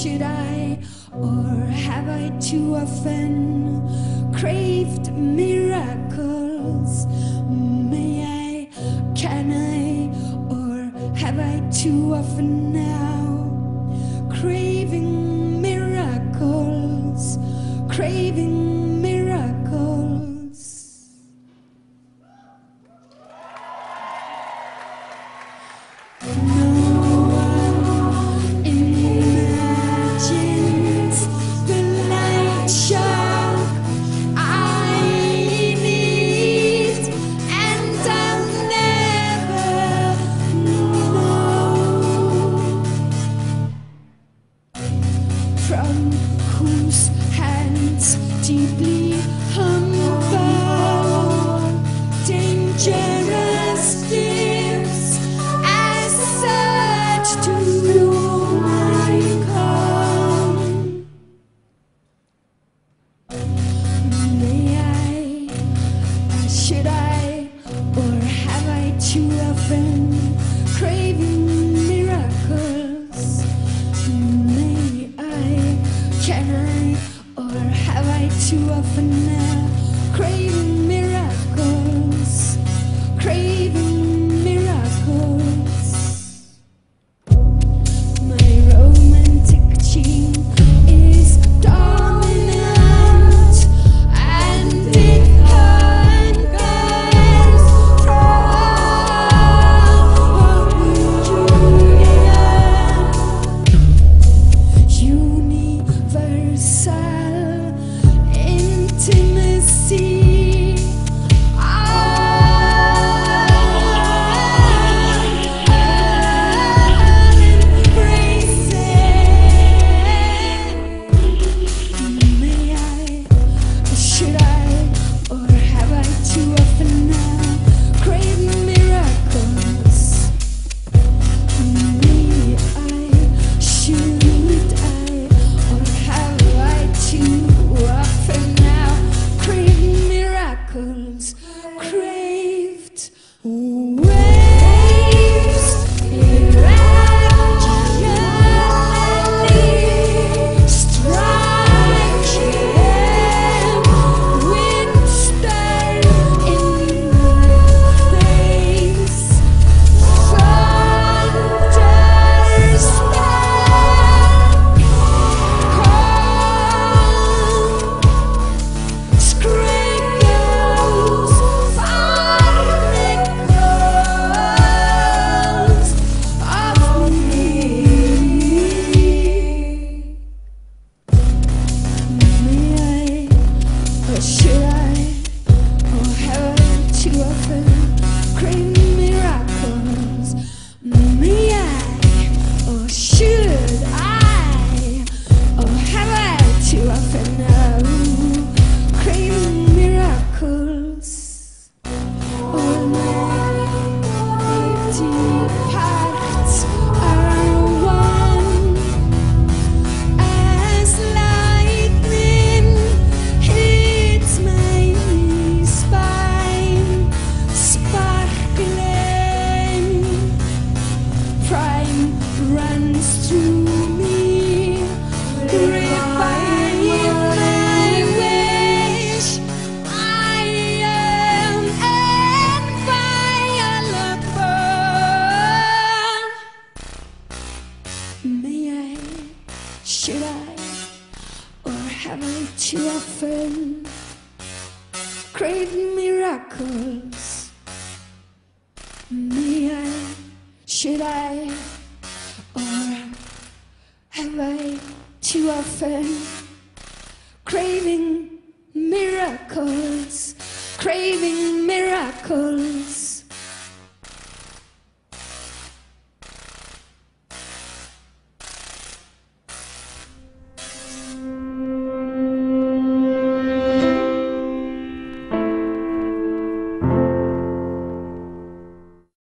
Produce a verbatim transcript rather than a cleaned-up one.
should I, or have I too often craved miracles? May I, can I, or have I too often now craving miracles, craving miracles? No one imagines the light shock I need, and I'll never know from whose hands deeply humble, dangerous gifts as such to my come. May I, or should I, or have I too often craving miracles? May I, can I, or have I too often now craving miracles, craving miracles? My romantic gene is dominant, and it hungers from universal intimacy. May I, should I, or have I too often now craved miracles? May I, should I, or have I too often now craved miracles, craved waves irrationally striking windstorm in my face, thunderstruck calm, scriggles, barnacles of me. May I, or should I, or have I too often craved miracles? May I, or should I, or have I too often now craving miracles? All my deep parts are one, as lightning hits my spine, sparkling prime runs through me, reviving my wish. I am inviolable. May I, should I, or have I too often craved miracles? May I, should I, or have I too often craving miracles, craving miracles?